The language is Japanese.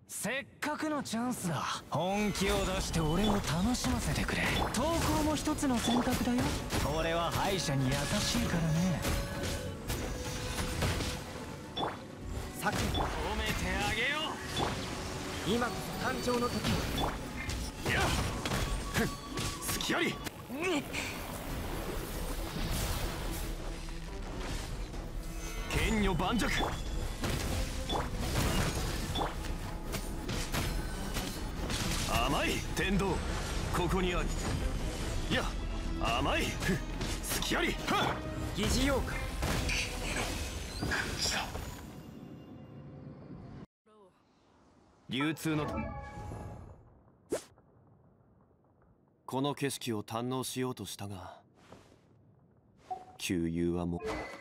せっかくのチャンスだ。本気を出して俺を楽しませてくれ。投稿も一つの選択だよ。俺は敗者に優しいからね。 策褒めてあげよう。今こそ誕生の時。 いや隙あり。剣女盤石。甘い天道ここにあり。いや甘い隙あり。 疑似妖怪。 流通のこの景色を堪能しようとしたが、旧友はもう